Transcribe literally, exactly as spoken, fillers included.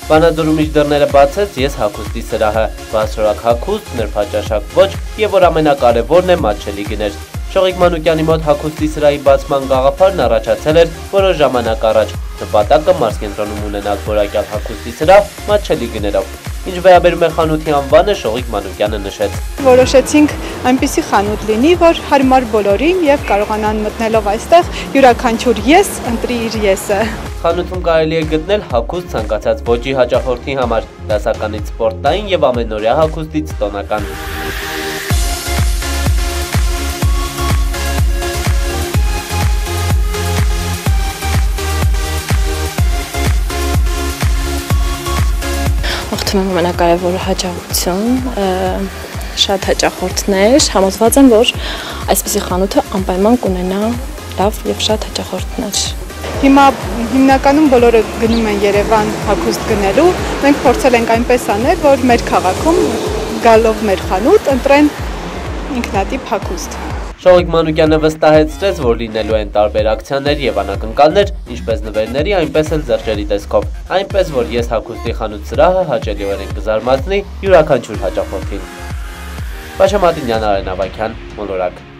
Վանաձորում իր դռները բացեց ես հագուստի սրահը, բարձրորակ հագուստ, նրբաճաշակ ոչ և որ ամենակարևորն է մատչելի գներ։ Շողիկ Մանուկյանի մոտ հագուստի սրահի բացման գաղափարն առաջացել էր որոշ ժամանակ առաջ, նպատակը մարզկենտրոնում ունենալ որակյալ հագուստի սրահ մատչելի գներով։ Ինչ վերաբերում է խանութի անվանը, Շողիկ Մանուկյանը նշեց. Որոշեցինք այնպիսի խանութ լինի, որ հարմար բոլորին և կարողանան մտնելով այստեղ յուրաքանչյուր ես ընտրի իր եսը։ Խանութում կարելի է գտնել հագուստ ցանկացած ոճի հաճախորդի համար, դասականից սպորտային և ամենօրյա հագուստից տոնական։ Ողջույն եմ ամենակարևորը հաջողություն, շատ հաճախորդներ, համոզված եմ, որ այսպիսի խանութը անպայման կունենա լավ և շատ հաճախորդներ։ Հիմա հիմնականում բոլորը գնում են Երևան հագուստ գնելու, մենք փորձել ենք այնպես անել, որ մեր քաղաքում գալով մեր խանութ ընտրեն ինքնատիպ հագուստ։ Շողիկ Մանուկյանը վստահեցրեց, որ լինելու են տարբեր ակցիաներ և անակնկալներ, ինչպես նվերների, այնպես էլ զեղչերի տեսքով, այնպես որ ես հագուստի խանութ սրահը հաճելիորեն կզարմացնի յուրաքանչյուր հաճախորդին։ Պաշամատինյան, Արեն Ավագյան, Մոլորակ։